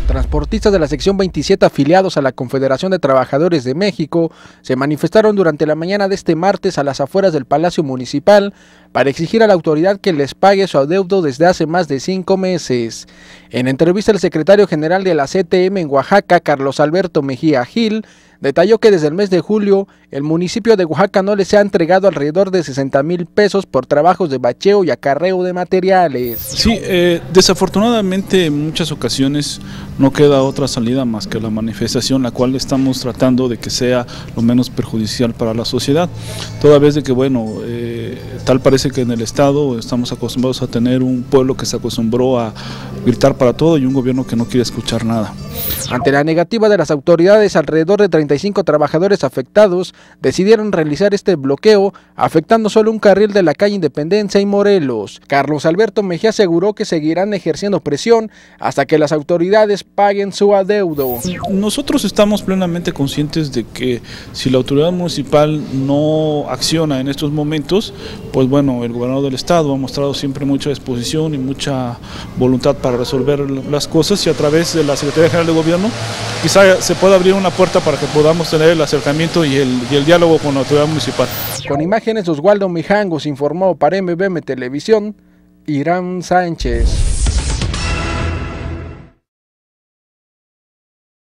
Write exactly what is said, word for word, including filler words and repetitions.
Transportistas de la sección veintisiete afiliados a la Confederación de Trabajadores de México se manifestaron durante la mañana de este martes a las afueras del Palacio Municipal para exigir a la autoridad que les pague su adeudo desde hace más de cinco meses. En entrevista, el secretario general de la C T M en Oaxaca, Carlos Alberto Mejía Gil, detalló que desde el mes de julio el municipio de Oaxaca no les ha entregado alrededor de sesenta mil pesos por trabajos de bacheo y acarreo de materiales. Sí, eh, desafortunadamente en muchas ocasiones no queda otra salida más que la manifestación, la cual estamos tratando de que sea lo menos perjudicial para la sociedad, toda vez de que, bueno, eh, tal parece que en el Estado estamos acostumbrados a tener un pueblo que se acostumbró a gritar para todo y un gobierno que no quiere escuchar nada. Ante la negativa de las autoridades, alrededor de treinta y cinco trabajadores afectados decidieron realizar este bloqueo, afectando solo un carril de la calle Independencia y Morelos. Carlos Alberto Mejía aseguró que seguirán ejerciendo presión hasta que las autoridades paguen su adeudo. Nosotros estamos plenamente conscientes de que si la autoridad municipal no acciona en estos momentos, pues bueno, el gobernador del estado ha mostrado siempre mucha disposición y mucha voluntad para resolver las cosas, y a través de la Secretaría General de Gobierno quizá se pueda abrir una puerta para que podamos tener el acercamiento y el, y el diálogo con la autoridad municipal. Con imágenes de Oswaldo Mijangos, informó para M B M Televisión, Irán Sánchez.